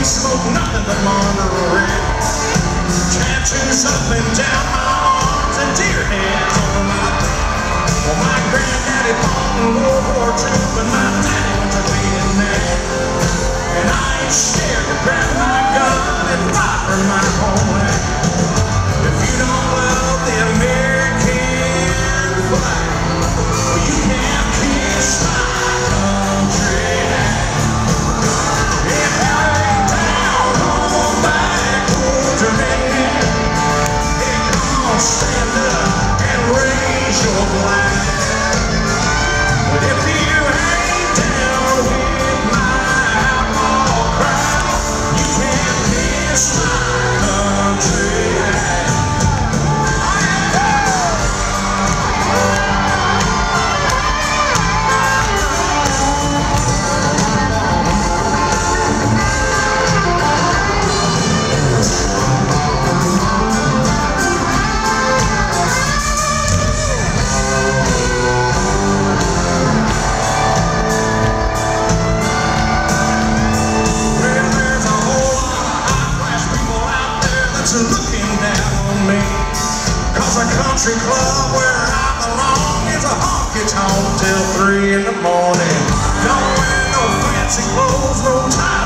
ain't smoked nothing but Marlboro Red. Tattoos up and down my arms and deer heads on my back. Well, my granddaddy fought in World War II, but my daddy went to Vietnam. And I ain't scared to grab my gun and fight for my homeland. If you don't love the American flag, well, you can't kiss my country now. If I ain't down on back to me, hey, come on, stand up and raise your flag. But if you ain't down with my outlaw crowd, you can't kiss my country now. Looking down on me, 'cause a country club where I belong is a honky-tonk till 3 in the morning. Don't wear no fancy clothes, no tie.